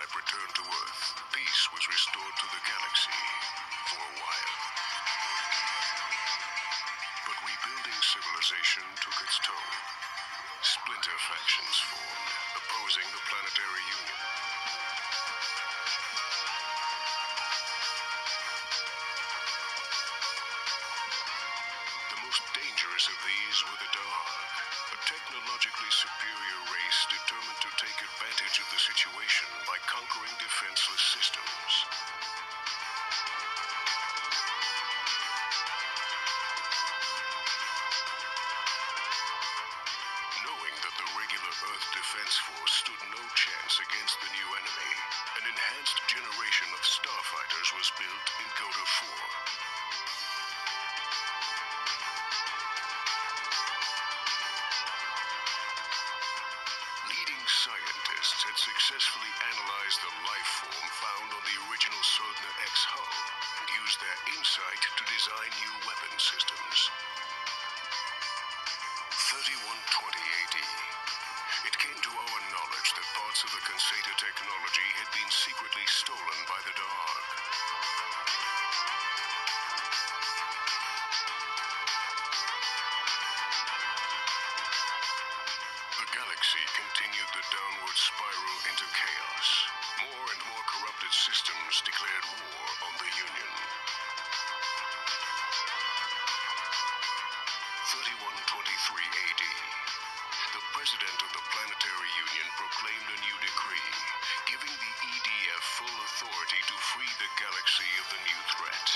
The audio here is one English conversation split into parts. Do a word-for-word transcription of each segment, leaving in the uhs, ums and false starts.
prototype returned to Earth, peace was restored to the galaxy for a while. But rebuilding civilization took its toll. Splinter factions formed, opposing the planetary union. The most dangerous of these were the Dark, a technologically superior race determined to take advantage of the situation by conquering defenseless systems. Knowing that the regular Earth Defense Force stood no chance against the new enemy, an enhanced generation of starfighters was built in Gota four. Scientists had successfully analyzed the life form found on the original Soldner X hull and used their insight to design new weapon systems. thirty-one twenty A D. It came to our knowledge that parts of the Consata technology had been secretly stolen by the Dark. The galaxy continued the downward spiral into chaos. More and more corrupted systems declared war on the Union. thirty-one twenty-three A D. The President of the Planetary Union proclaimed a new decree, giving the E D F full authority to free the galaxy of the new threat.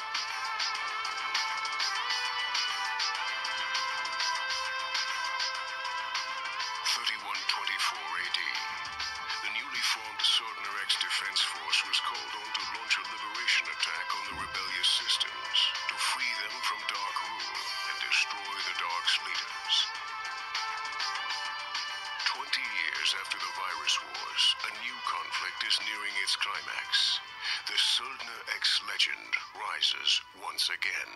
thirty-one twenty-four A D. The newly formed Soldner X Defense Force was called on to launch a liberation attack on the rebellious systems, to free them from Dark rule and destroy the Dark's leaders. Twenty years after the virus wars, a new conflict is nearing its climax. The Soldner X legend rises once again.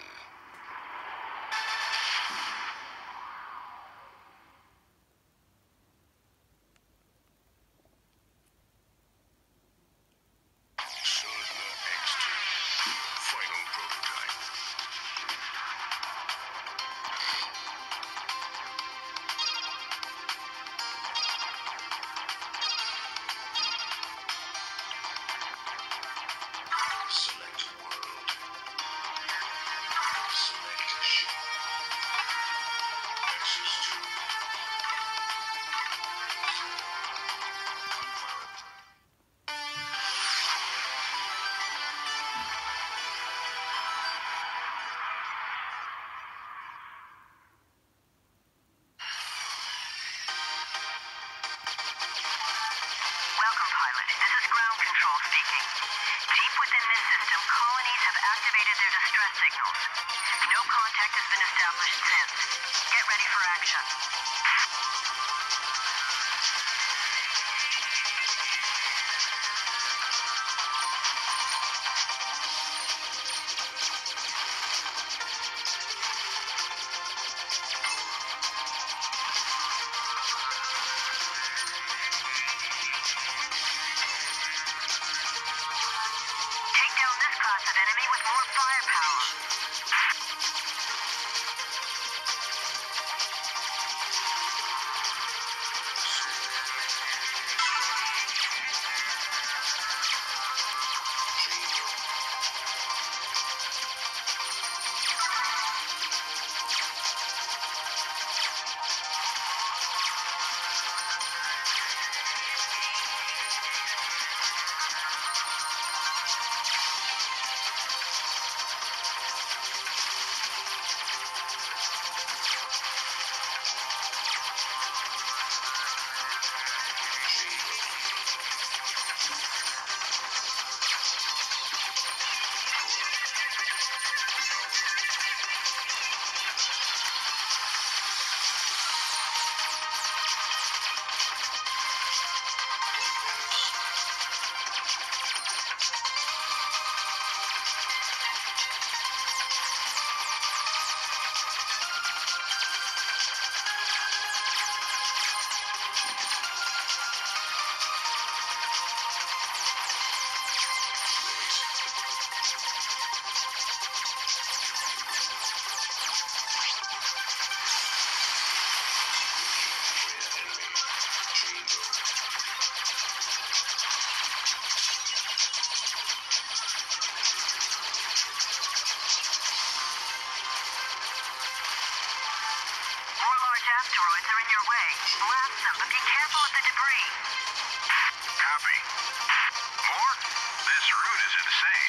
asteroids are in your way. Blast them, but be careful of the debris. Copy. More? This route is insane.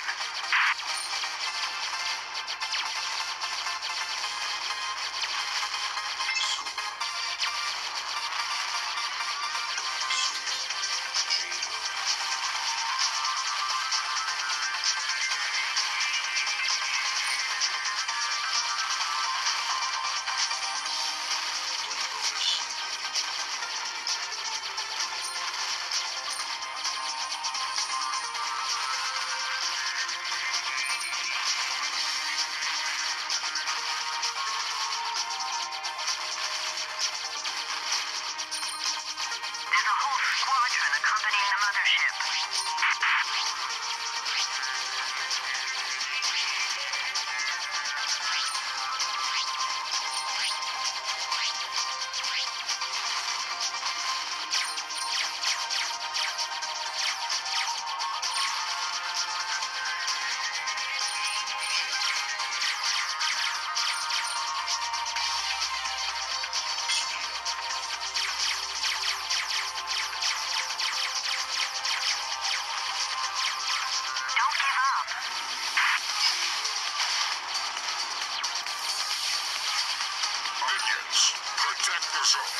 Protect the zone.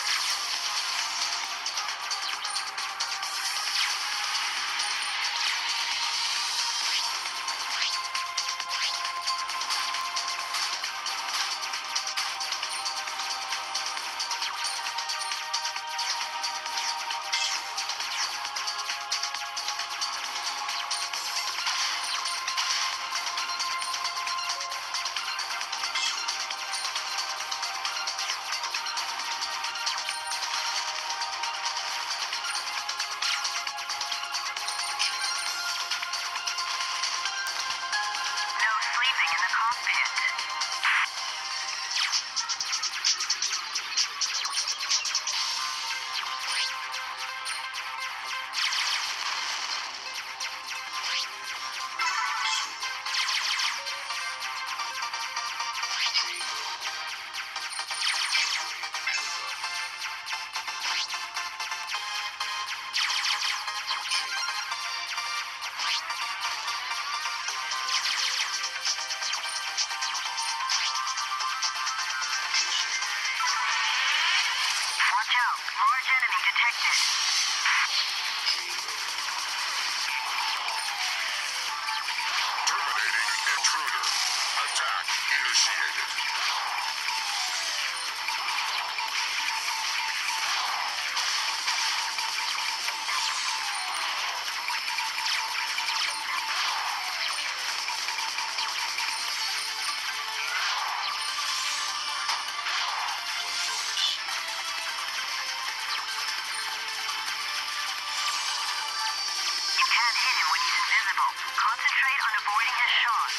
Concentrate on avoiding his shot.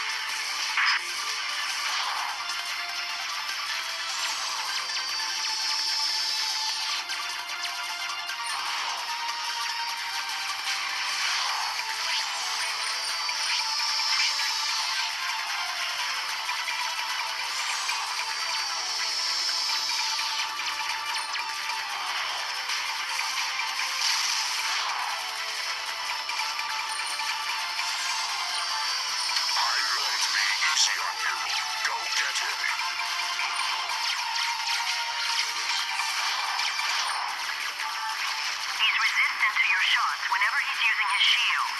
Whenever he's using his shield.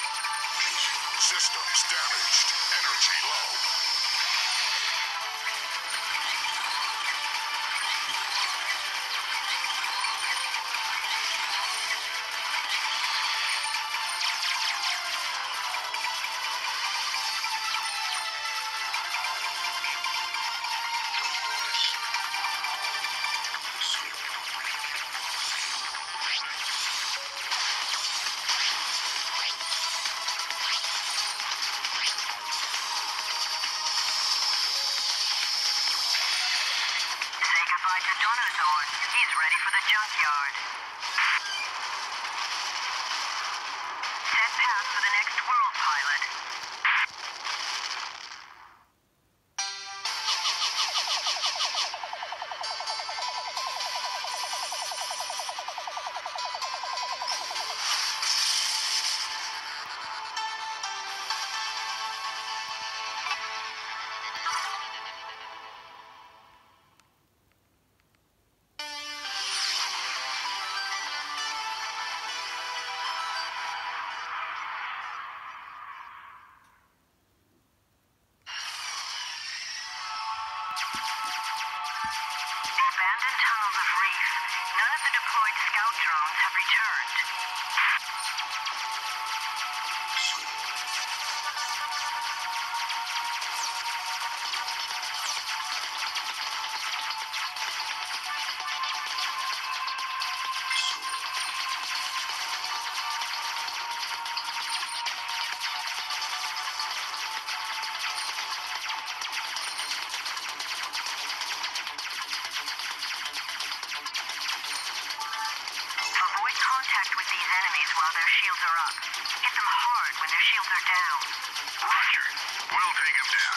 Systems damaged. Energy low. junkyard. Set path for the next world, pilot. Abandoned tunnels of Reef. None of the deployed scout drones have returned. Avoid contact with these enemies while their shields are up. Hit them hard when their shields are down. Roger. We'll take him down.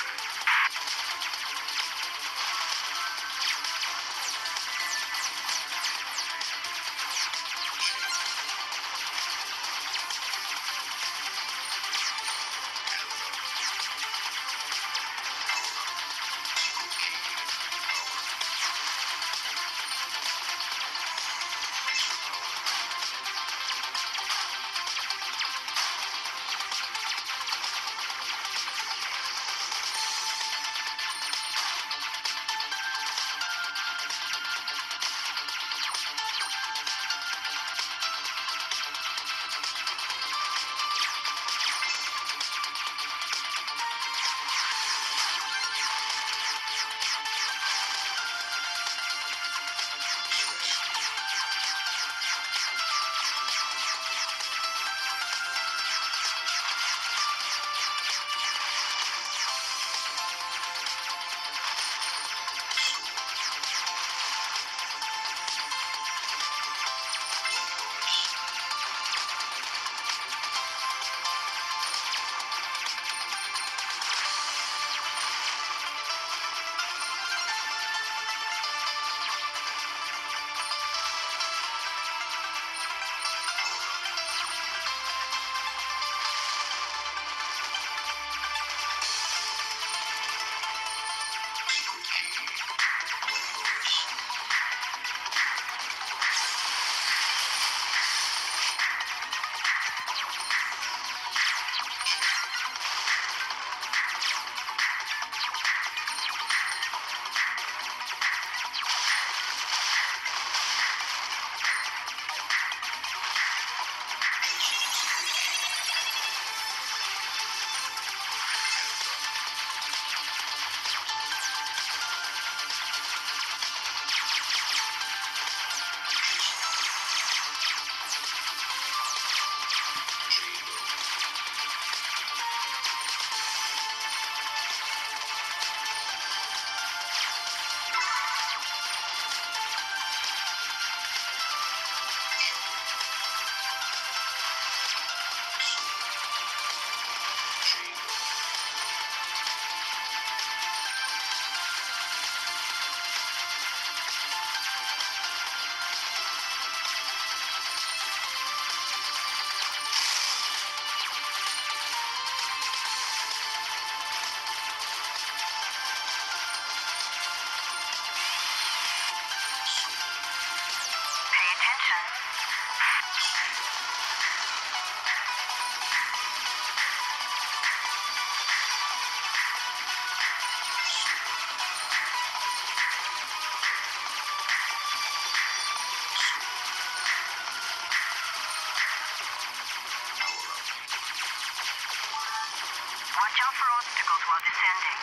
Watch out for obstacles while descending.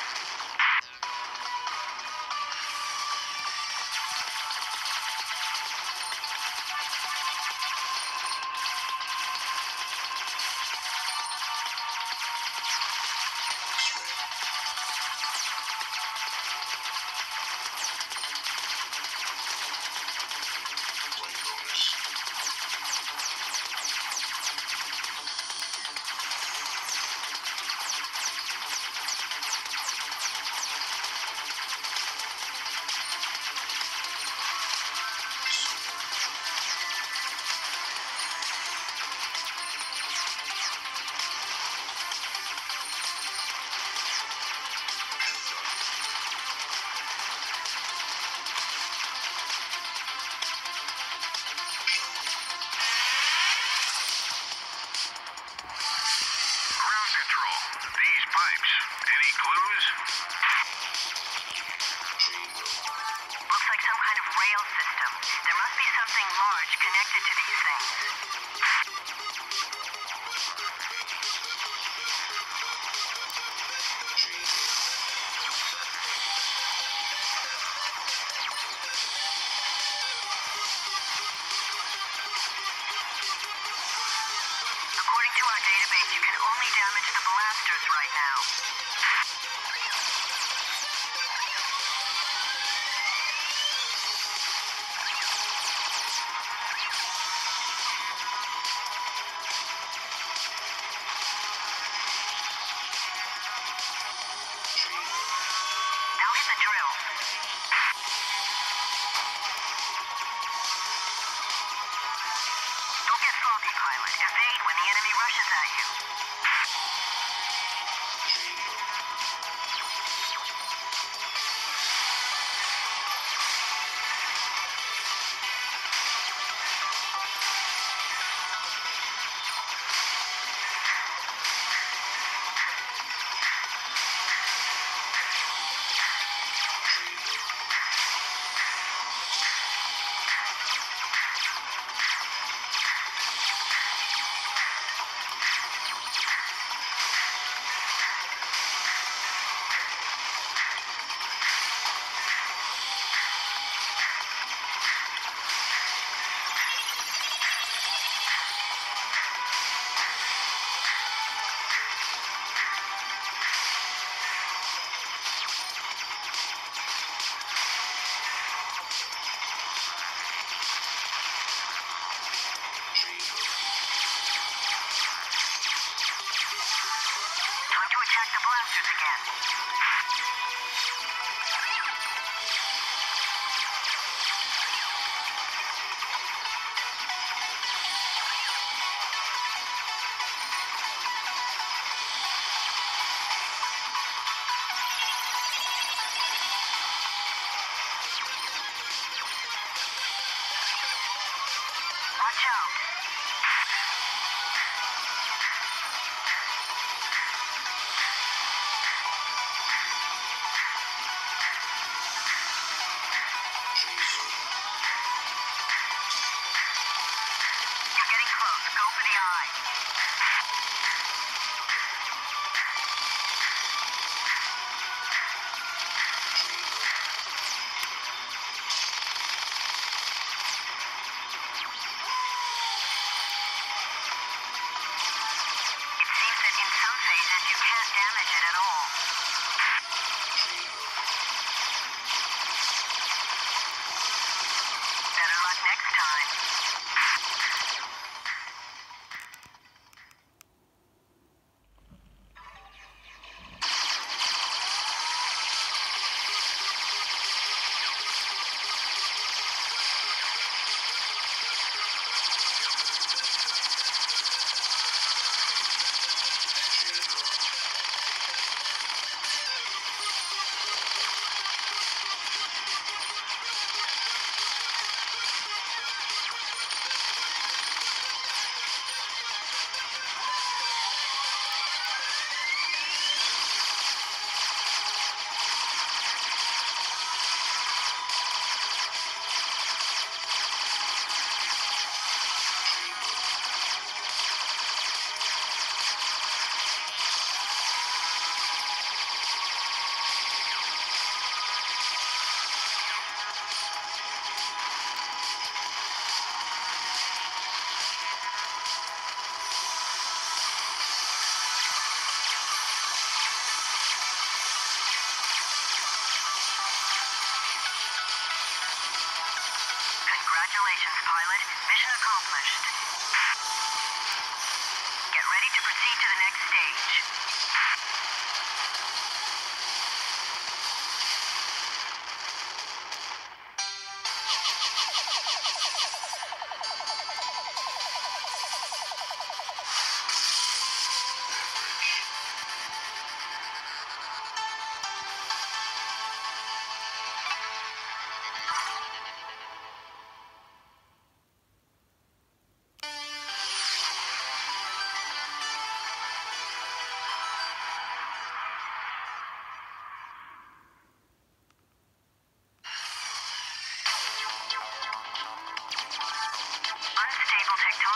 Any clues? Looks like some kind of rail system. There must be something large connected to these things. According to our database, you can only damage the blasters right now. Now hit the drills. Don't get salty, pilot. Evade when the enemy rushes at you. Time to attack the blasters again. Watch out.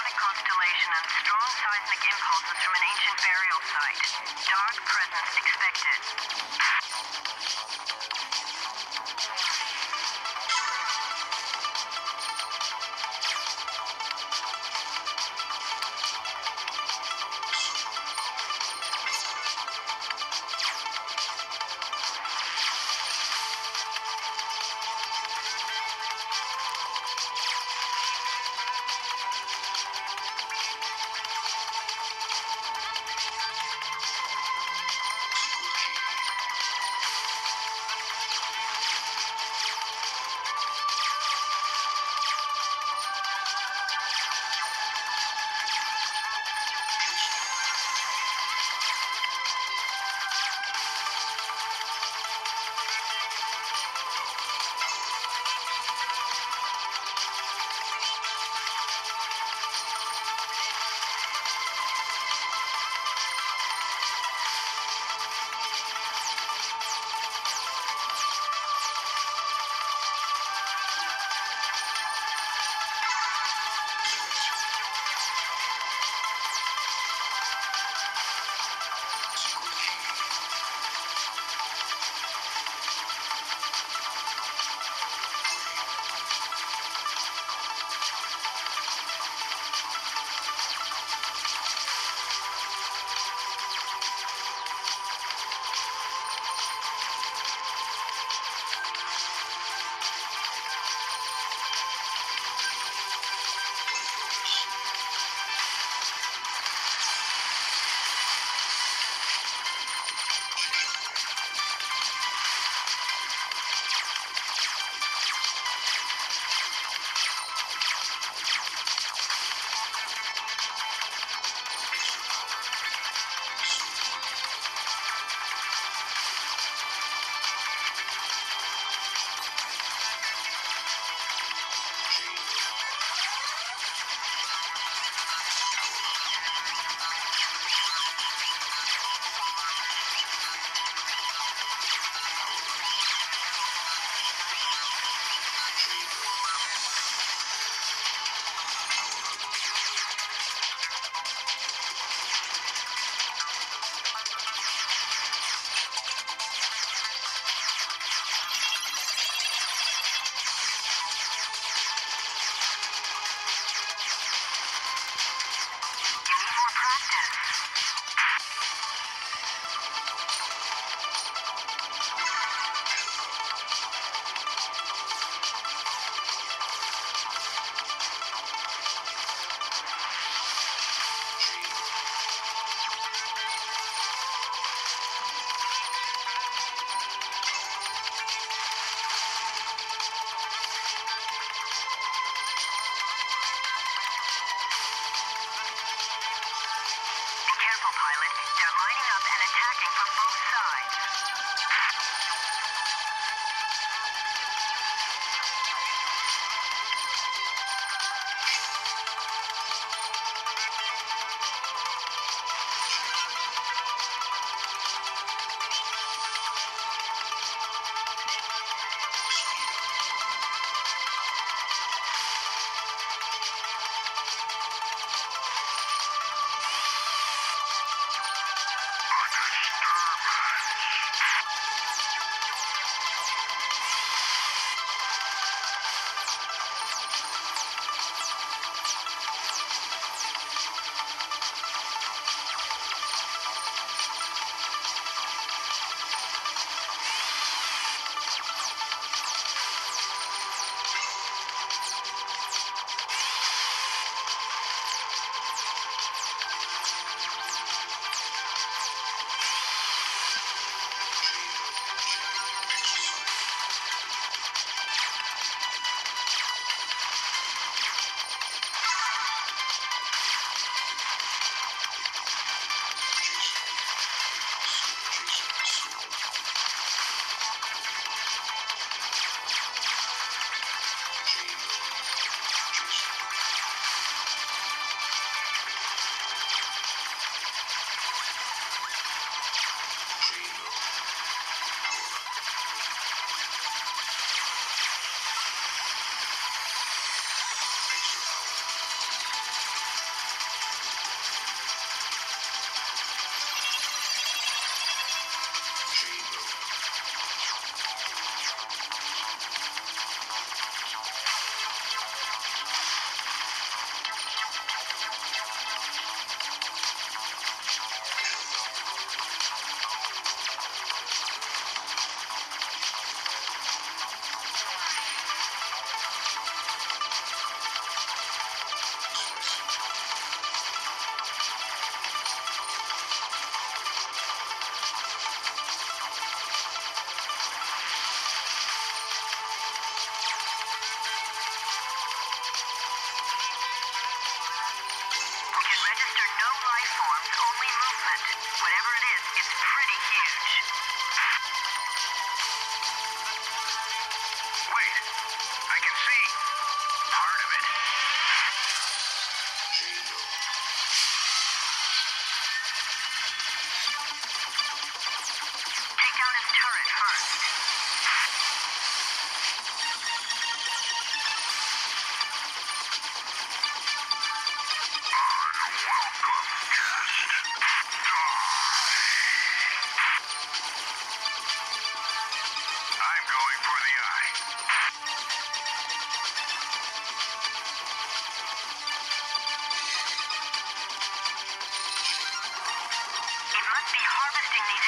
demonic constellation and strong seismic impulses from an ancient burial site. Dark presence expected.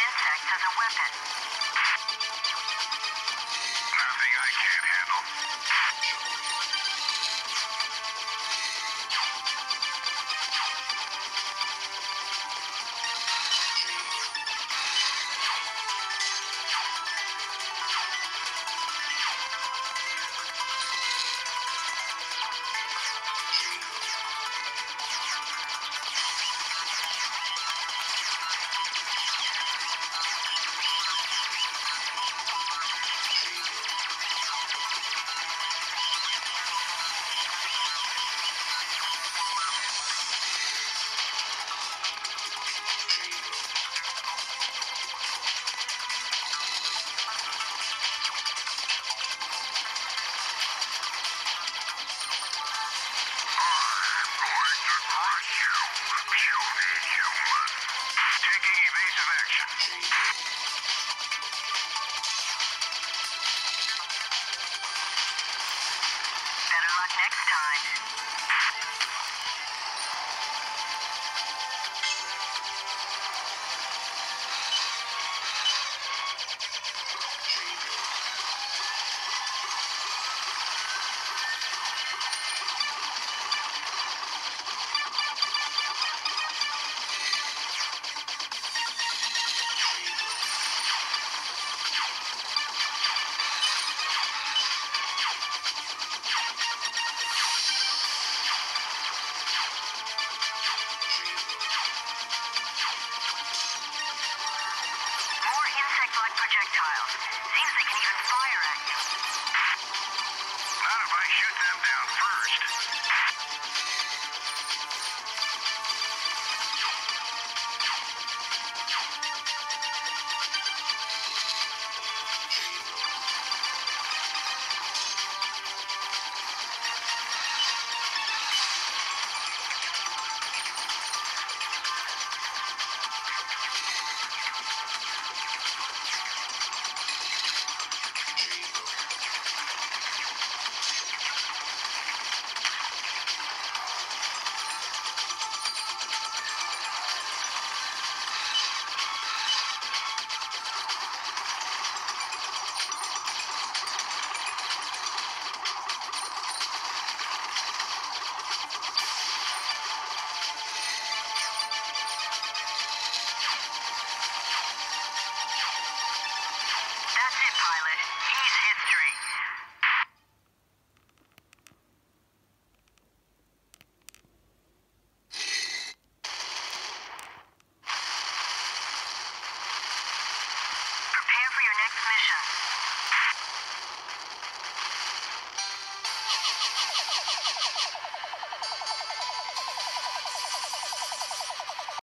insects as a weapon. Nothing I can't handle. Better luck next time. More insect-like projectiles. Seems they can even fire at you. Not if I shoot them down first. That's it, pilot. He's history. Prepare for your next mission.